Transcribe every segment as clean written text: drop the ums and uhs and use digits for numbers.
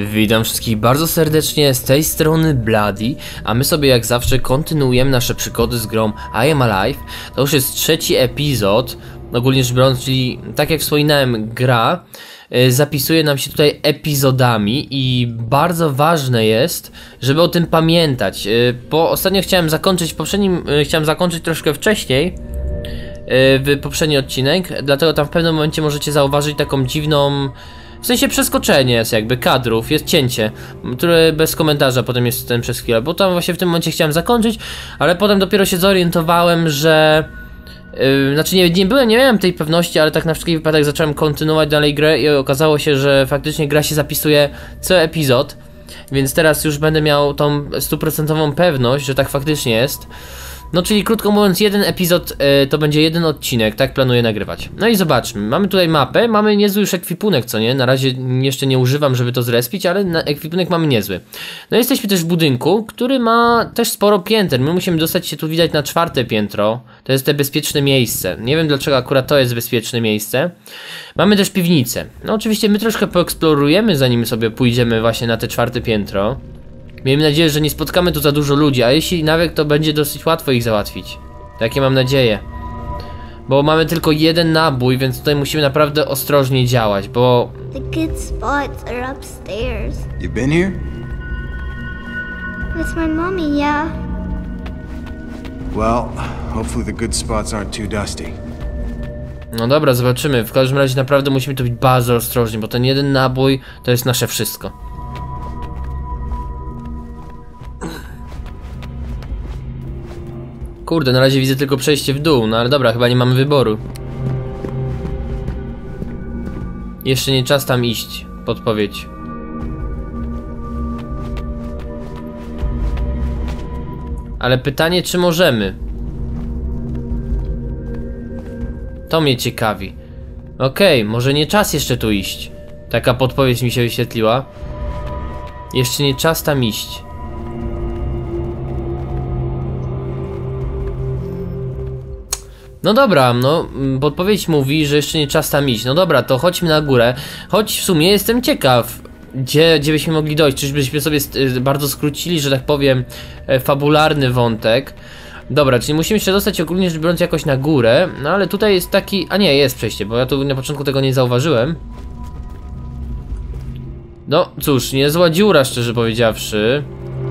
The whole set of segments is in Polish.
Witam wszystkich bardzo serdecznie, z tej strony Bloody, a my sobie jak zawsze kontynuujemy nasze przygody z grą I Am Alive. To już jest trzeci epizod, ogólnie rzecz biorąc, czyli tak jak wspominałem, gra zapisuje nam się tutaj epizodami i bardzo ważne jest, żeby o tym pamiętać, bo ostatnio chciałem zakończyć, chciałem zakończyć troszkę wcześniej, w poprzedni odcinek, dlatego tam w pewnym momencie możecie zauważyć taką dziwną, w sensie przeskoczenie jest jakby kadrów, jest cięcie, które bez komentarza potem jest ten przez chwilę, bo tam właśnie w tym momencie chciałem zakończyć, ale potem dopiero się zorientowałem, że znaczy nie miałem tej pewności, ale tak na wszelki wypadek zacząłem kontynuować dalej grę i okazało się, że faktycznie gra się zapisuje co epizod, więc teraz już będę miał tą 100% pewność, że tak faktycznie jest. No czyli krótko mówiąc, jeden epizod to będzie jeden odcinek, tak planuję nagrywać. No i zobaczmy, mamy tutaj mapę, mamy niezły już ekwipunek, co nie? Na razie jeszcze nie używam, żeby to zrespić, ale ekwipunek mamy niezły. No jesteśmy też w budynku, który ma też sporo pięter, my musimy dostać się tu widać na 4. piętro. To jest te bezpieczne miejsce, nie wiem dlaczego akurat to jest bezpieczne miejsce. Mamy też piwnicę, no oczywiście my troszkę poeksplorujemy zanim sobie pójdziemy właśnie na te 4. piętro. Miejmy nadzieję, że nie spotkamy tu za dużo ludzi, a jeśli nawet to będzie dosyć łatwo ich załatwić. Takie mam nadzieję. Bo mamy tylko jeden nabój, więc tutaj musimy naprawdę ostrożnie działać, bo... The good spots are upstairs. You been here? With my mommy, yeah. Well, hopefully the good spots aren't too dusty. No dobra, zobaczymy. W każdym razie naprawdę musimy tu być bardzo ostrożni, bo ten jeden nabój to jest nasze wszystko. Kurde, na razie widzę tylko przejście w dół, no ale dobra, chyba nie mamy wyboru. Jeszcze nie czas tam iść, podpowiedź. Ale pytanie, czy możemy? To mnie ciekawi. Okej, może nie czas jeszcze tu iść. Taka podpowiedź mi się wyświetliła. Jeszcze nie czas tam iść. No dobra, no podpowiedź mówi, że jeszcze nie czas tam iść. No dobra, to chodźmy na górę. Choć w sumie jestem ciekaw, gdzie byśmy mogli dojść. Czyżbyśmy sobie bardzo skrócili, że tak powiem, fabularny wątek. Dobra, czyli musimy się dostać ogólnie rzecz biorąc jakoś na górę. No ale tutaj jest taki... A nie, jest przejście, bo ja tu na początku tego nie zauważyłem. No cóż, niezła dziura, szczerze powiedziawszy.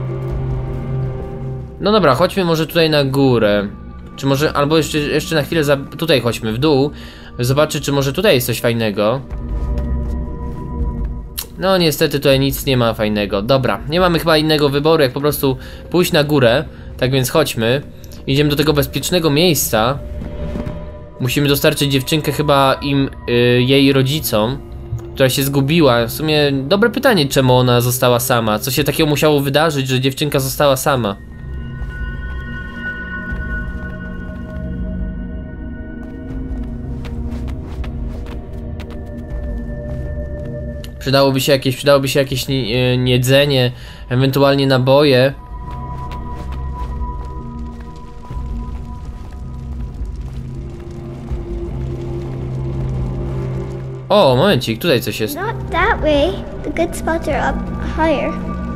No dobra, chodźmy może tutaj na górę. Czy może, albo jeszcze na chwilę tutaj chodźmy w dół. Zobaczyć, czy może tutaj jest coś fajnego. No niestety tutaj nic nie ma fajnego. Dobra, nie mamy chyba innego wyboru, jak po prostu pójść na górę. Tak więc chodźmy. Idziemy do tego bezpiecznego miejsca. Musimy dostarczyć dziewczynkę chyba jej rodzicom, która się zgubiła. W sumie dobre pytanie, czemu ona została sama. Co się takiego musiało wydarzyć, że dziewczynka została sama. Przydałoby się jakieś jedzenie, ewentualnie naboje. O, momencik, tutaj coś jest. Not that way. The good spots are up higher.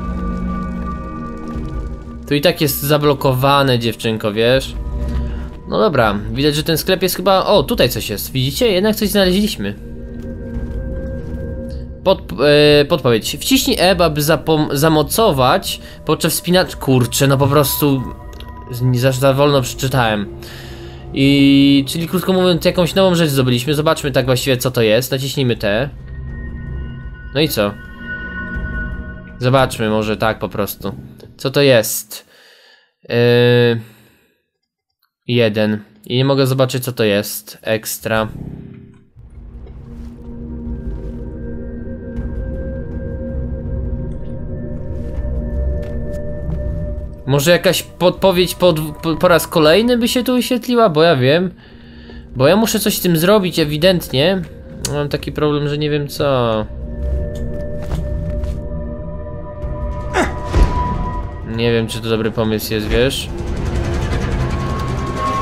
Tu i tak jest zablokowane, dziewczynko, wiesz? No dobra, widać, że ten sklep jest chyba... O, tutaj coś jest, widzicie? Jednak coś znaleźliśmy. Podpowiedź. Wciśnij E, aby zamocować podczas wspinacza. Kurczę, no po prostu za wolno przeczytałem. Czyli krótko mówiąc, jakąś nową rzecz zdobyliśmy. Zobaczmy tak właściwie, co to jest. Naciśnijmy T. No i co? Zobaczmy może tak po prostu. Co to jest? 1. I nie mogę zobaczyć, co to jest. Ekstra. Może jakaś podpowiedź po raz kolejny by się tu wyświetliła? Bo ja wiem. Bo ja muszę coś z tym zrobić ewidentnie. Mam taki problem, że nie wiem co. Nie wiem, czy to dobry pomysł jest, wiesz?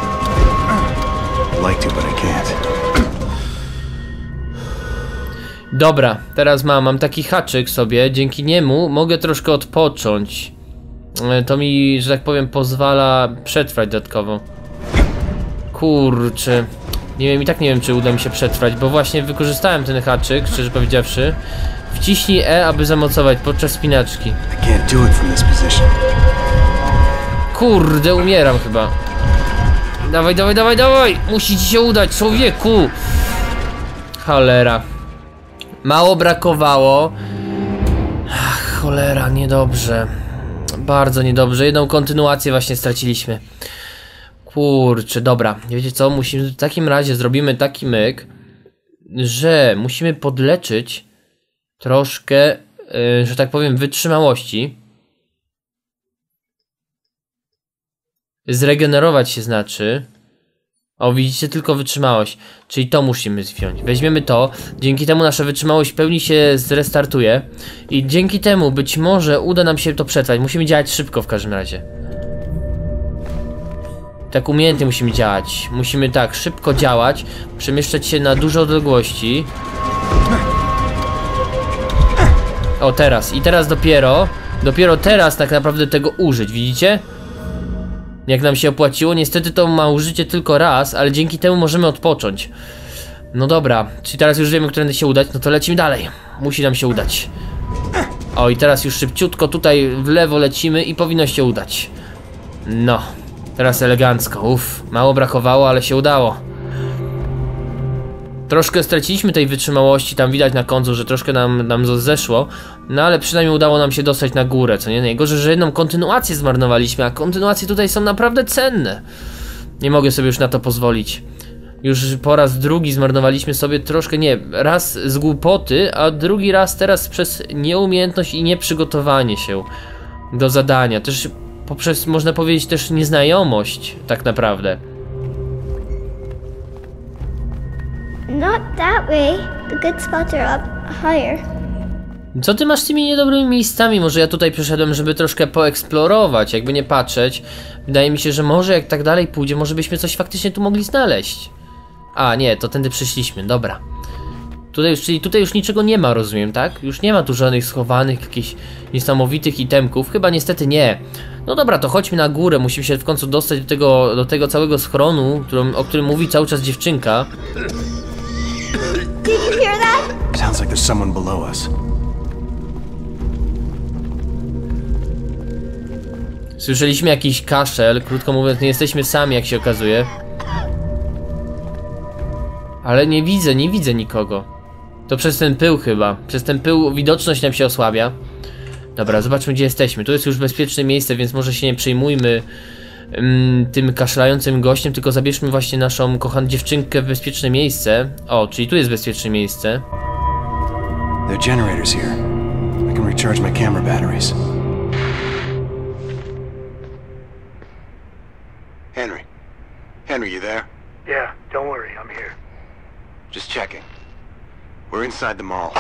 I'd like to, but I can't. Dobra, teraz mam taki haczyk sobie, dzięki niemu mogę troszkę odpocząć. To mi, że tak powiem, pozwala przetrwać dodatkowo. Kurczę. Nie wiem, i tak nie wiem, czy uda mi się przetrwać, bo właśnie wykorzystałem ten haczyk, szczerze powiedziawszy. Wciśnij E, aby zamocować podczas spinaczki. I can't do it from this position. Kurde, umieram chyba. Dawaj, dawaj, dawaj, dawaj! Musi ci się udać, człowieku! Cholera. Mało brakowało. Ach, cholera, niedobrze. Bardzo niedobrze. Jedną kontynuację właśnie straciliśmy. Kurczę, dobra. Wiecie co? Musimy, w takim razie zrobimy taki myk, że musimy podleczyć troszkę, że tak powiem, wytrzymałości. Zregenerować się znaczy. O, widzicie, tylko wytrzymałość. Czyli to musimy wziąć. Weźmiemy to. Dzięki temu nasza wytrzymałość w pełni się zrestartuje. I dzięki temu być może uda nam się to przetrwać. Musimy działać szybko w każdym razie. Tak umiejętnie musimy działać. Musimy tak szybko działać. Przemieszczać się na duże odległości. O, teraz. I teraz dopiero teraz tak naprawdę tego użyć. Widzicie? Jak nam się opłaciło, niestety to ma użycie tylko raz, ale dzięki temu możemy odpocząć. No dobra, czyli teraz już wiemy, którędy się udać, no to lecimy dalej. Musi nam się udać. O, i teraz już szybciutko tutaj w lewo lecimy i powinno się udać. No, teraz elegancko, uff, mało brakowało, ale się udało. Troszkę straciliśmy tej wytrzymałości, tam widać na końcu, że troszkę nam zeszło. No ale przynajmniej udało nam się dostać na górę, co nie? Najgorzej, że jedną kontynuację zmarnowaliśmy, a kontynuacje tutaj są naprawdę cenne. Nie mogę sobie już na to pozwolić. Już po raz drugi zmarnowaliśmy sobie troszkę, nie, raz z głupoty, a drugi raz teraz przez nieumiejętność i nieprzygotowanie się do zadania. Też poprzez, można powiedzieć, też nieznajomość tak naprawdę. Not that way. The good spots are up higher. Co ty masz z tymi niedobrymi miejscami? Może ja tutaj przyszedłem, żeby troszkę poeksplorować, jakby nie patrzeć. Wydaje mi się, że może jak tak dalej pójdzie, może byśmy coś faktycznie tu mogli znaleźć. A nie, to tędy przyszliśmy, dobra. Czyli tutaj już niczego nie ma, rozumiem, tak? Już nie ma tu żadnych schowanych, jakichś niesamowitych itemków, chyba niestety nie. No dobra, to chodźmy na górę, musimy się w końcu dostać do tego całego schronu, o którym mówi cały czas dziewczynka. Did you hear that? Sounds like there's someone below us. Słyszeliśmy jakiś kaszel, krótko mówiąc, nie jesteśmy sami, jak się okazuje. Ale nie widzę nikogo. To przez ten pył chyba. Przez ten pył widoczność nam się osłabia. Dobra, zobaczmy, gdzie jesteśmy. Tu jest już bezpieczne miejsce, więc może się nie przejmujmy tym kaszlającym gościem, tylko zabierzmy właśnie naszą kochaną dziewczynkę w bezpieczne miejsce. O, czyli tu jest bezpieczne miejsce. There are generators here. I can recharge my camera batteries. Henry, you there? Yeah, don't worry, I'm here. Just checking. We're inside the mall.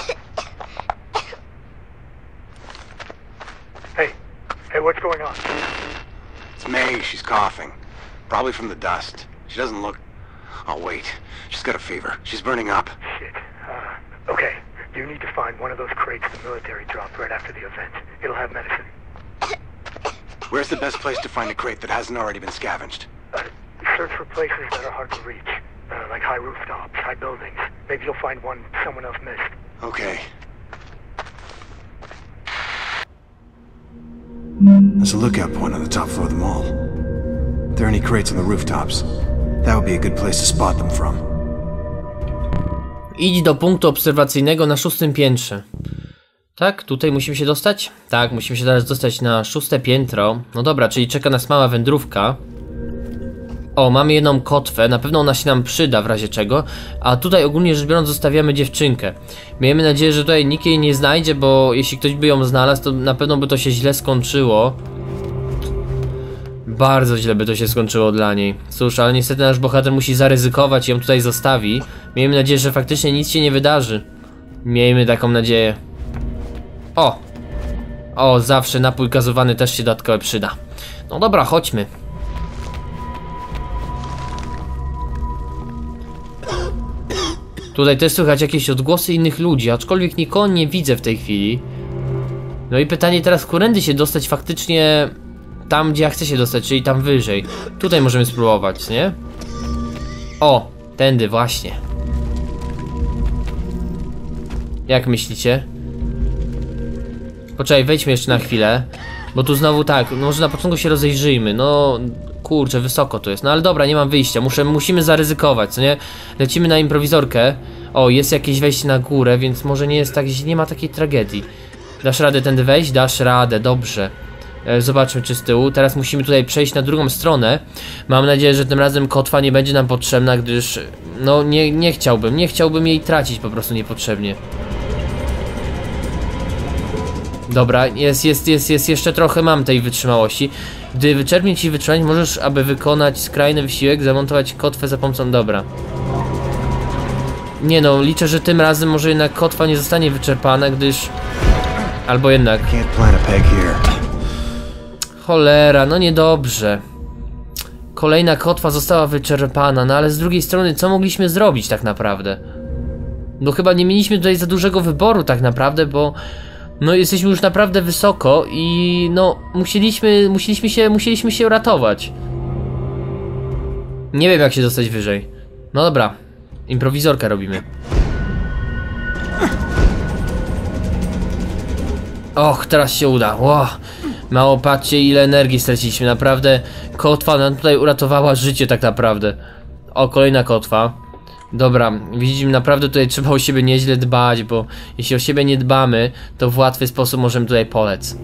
Hey, what's going on? It's May, she's coughing. Probably from the dust. She doesn't look... Oh, wait. She's got a fever. She's burning up. Shit. Okay. You need to find one of those crates the military dropped right after the event. It'll have medicine. Where's the best place to find a crate that hasn't already been scavenged? Search for places that are hard to reach. Like high rooftops, high buildings. Maybe you'll find one someone else missed. Okay. There's a lookout point on the top floor of the mall. If there are any crates on the rooftops, that would be a good place to spot them from. Idź do punktu obserwacyjnego na 6. piętrze. Tak? Tutaj musimy się dostać? Tak, musimy się teraz dostać na 6. piętro. No dobra, czyli czeka nas mała wędrówka. O, mamy jedną kotwę, na pewno ona się nam przyda w razie czego. A tutaj ogólnie rzecz biorąc zostawiamy dziewczynkę. Miejmy nadzieję, że tutaj nikt jej nie znajdzie, bo jeśli ktoś by ją znalazł, to na pewno by to się źle skończyło. Bardzo źle by to się skończyło dla niej. Cóż, ale niestety nasz bohater musi zaryzykować i ją tutaj zostawi. Miejmy nadzieję, że faktycznie nic się nie wydarzy. Miejmy taką nadzieję. O, zawsze napój gazowany też się dodatkowo przyda. No dobra, chodźmy. Tutaj też słychać jakieś odgłosy innych ludzi, aczkolwiek nikogo nie widzę w tej chwili. No i pytanie teraz, którędy się dostać faktycznie tam, gdzie ja chcę się dostać, czyli tam wyżej. Tutaj możemy spróbować, nie? O, tędy właśnie. Jak myślicie? Poczekaj, wejdźmy jeszcze na chwilę. Bo tu znowu tak, no może na początku się rozejrzyjmy. No kurczę, wysoko to jest. No ale dobra, nie mam wyjścia, musimy zaryzykować, co nie? Lecimy na improwizorkę. O, jest jakieś wejście na górę, więc może nie jest tak, nie ma takiej tragedii. Dasz radę tędy wejść? Dasz radę, dobrze. Zobaczmy, czy z tyłu. Teraz musimy tutaj przejść na drugą stronę. Mam nadzieję, że tym razem kotwa nie będzie nam potrzebna, gdyż no nie chciałbym jej tracić po prostu niepotrzebnie. Dobra, jest jeszcze trochę mam tej wytrzymałości. Gdy wyczerpnie ci wytrzymałość, możesz, aby wykonać skrajny wysiłek, zamontować kotwę za pomocą... Dobra. Nie no, liczę, że tym razem może jednak kotwa nie zostanie wyczerpana, gdyż... Albo jednak... Cholera, no niedobrze. Kolejna kotwa została wyczerpana, no ale z drugiej strony, co mogliśmy zrobić tak naprawdę? No chyba nie mieliśmy tutaj za dużego wyboru tak naprawdę, bo... No jesteśmy już naprawdę wysoko i no musieliśmy się ratować. Nie wiem, jak się dostać wyżej. No dobra, improwizorkę robimy. Och, teraz się uda. Wow. Mało patrzcie, ile energii straciliśmy. Naprawdę kotwa nam tutaj uratowała życie tak naprawdę. O, kolejna kotwa. Dobra, widzimy, naprawdę tutaj trzeba o siebie nieźle dbać, bo jeśli o siebie nie dbamy, to w łatwy sposób możemy tutaj polec.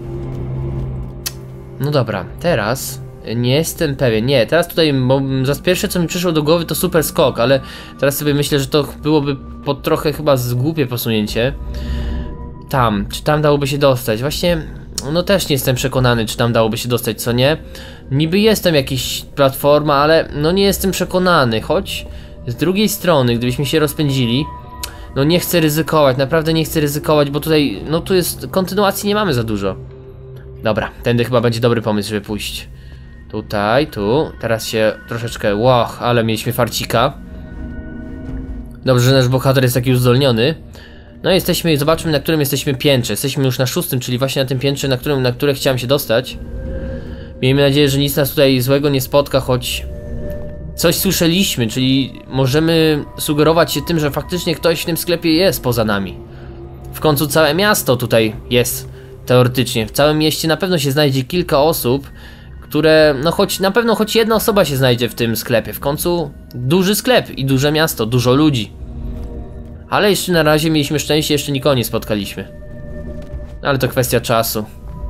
No dobra, teraz nie jestem pewien. Nie, teraz tutaj za pierwsze, co mi przyszło do głowy, to super skok, ale teraz sobie myślę, że to byłoby pod trochę chyba zgłupie posunięcie. Czy tam dałoby się dostać? Właśnie, no też nie jestem przekonany, czy tam dałoby się dostać, co nie? Niby jestem jakiś platforma, ale no nie jestem przekonany, choć... Z drugiej strony, gdybyśmy się rozpędzili, no nie chcę ryzykować, naprawdę nie chcę ryzykować, bo tutaj, no tu jest, kontynuacji nie mamy za dużo. Dobra, tędy chyba będzie dobry pomysł, żeby pójść. Tutaj, tu, teraz się troszeczkę, wow, ale mieliśmy farcika. Dobrze, że nasz bohater jest taki uzdolniony. No jesteśmy, zobaczmy, na którym jesteśmy piętrze. Jesteśmy już na 6, czyli właśnie na tym piętrze, na które chciałem się dostać. Miejmy nadzieję, że nic nas tutaj złego nie spotka, choć... Coś słyszeliśmy, czyli możemy sugerować się tym, że faktycznie ktoś w tym sklepie jest poza nami. W końcu całe miasto tutaj jest, teoretycznie. W całym mieście na pewno się znajdzie kilka osób, które, no na pewno choć jedna osoba się znajdzie w tym sklepie. W końcu duży sklep i duże miasto, dużo ludzi. Ale jeszcze na razie mieliśmy szczęście, jeszcze nikogo nie spotkaliśmy. Ale to kwestia czasu.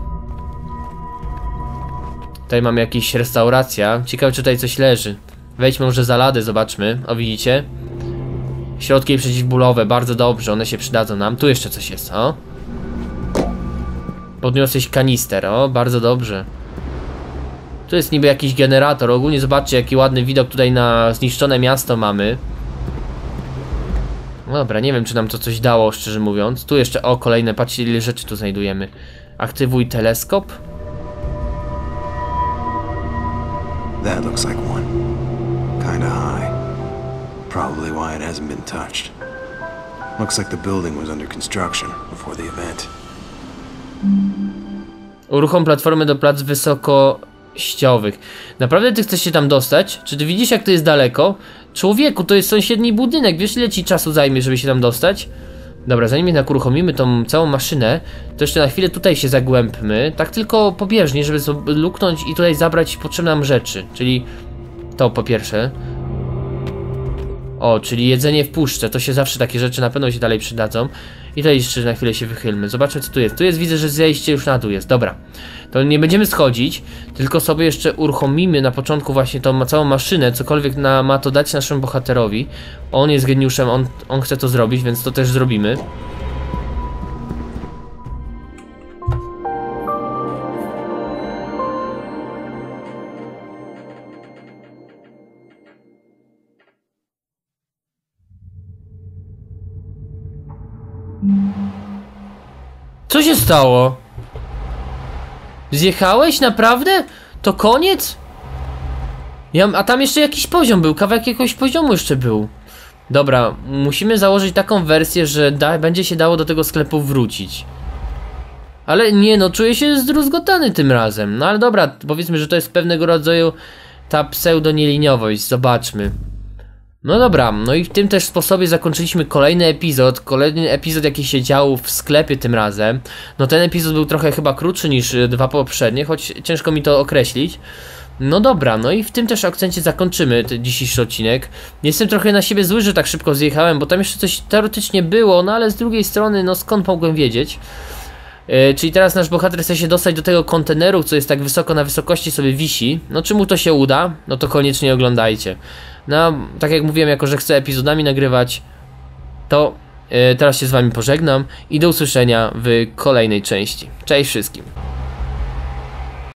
Tutaj mamy jakąś restauracja. Ciekawe, czy tutaj coś leży. Wejdźmy może za ladę, zobaczmy. O, widzicie? Środki przeciwbólowe, bardzo dobrze, one się przydadzą nam. Tu jeszcze coś jest, o. Podniosłeś kanister, o, bardzo dobrze. Tu jest niby jakiś generator. Ogólnie zobaczcie, jaki ładny widok tutaj na zniszczone miasto mamy. No dobra, nie wiem, czy nam to coś dało, szczerze mówiąc. Tu jeszcze, o, kolejne, patrzcie, ile rzeczy tu znajdujemy. Aktywuj teleskop. That looks like one. Kinda high. Probably why it hasn't been touched. Looks like the building was under construction before the event. Uruchom platformę do plac wysokościowych. Naprawdę ty chcesz się tam dostać? Czy ty widzisz, jak to jest daleko? Człowieku, to jest sąsiedni budynek. Wiesz, ile ci czasu zajmie, żeby się tam dostać? Dobra, zanim jednak uruchomimy tą całą maszynę, to jeszcze na chwilę tutaj się zagłębmy. Tak tylko pobieżnie, żeby sobie luknąć i tutaj zabrać potrzebne nam rzeczy. Czyli to po pierwsze. O, czyli jedzenie w puszce. To się zawsze takie rzeczy na pewno się dalej przydadzą. I tutaj jeszcze na chwilę się wychylmy. Zobaczmy, co tu jest. Tu jest, widzę, że zejście już na dół jest. Dobra. To nie będziemy schodzić, tylko sobie jeszcze uruchomimy na początku właśnie tą całą maszynę, cokolwiek ma to dać naszemu bohaterowi. On jest geniuszem, on chce to zrobić, więc to też zrobimy. Co się stało? Zjechałeś? Naprawdę? To koniec? A tam jeszcze jakiś poziom był, kawałek jakiegoś poziomu jeszcze był. Dobra, musimy założyć taką wersję, że będzie się dało do tego sklepu wrócić. Ale nie, no czuję się zdruzgotany tym razem. No ale dobra, powiedzmy, że to jest pewnego rodzaju ta pseudo-nieliniowość, zobaczmy. No dobra, no i w tym też sposobie zakończyliśmy kolejny epizod jaki się działo w sklepie tym razem. No ten epizod był trochę chyba krótszy niż 2 poprzednie, choć ciężko mi to określić. No dobra, no i w tym też akcencie zakończymy ten dzisiejszy odcinek. Jestem trochę na siebie zły, że tak szybko zjechałem, bo tam jeszcze coś teoretycznie było, no ale z drugiej strony, no skąd mogłem wiedzieć? Czyli teraz nasz bohater chce się dostać do tego konteneru, co jest tak wysoko, na wysokości sobie wisi. No czy mu to się uda? No to koniecznie oglądajcie. No, tak jak mówiłem, jako że chcę epizodami nagrywać, to teraz się z wami pożegnam i do usłyszenia w kolejnej części. Cześć wszystkim.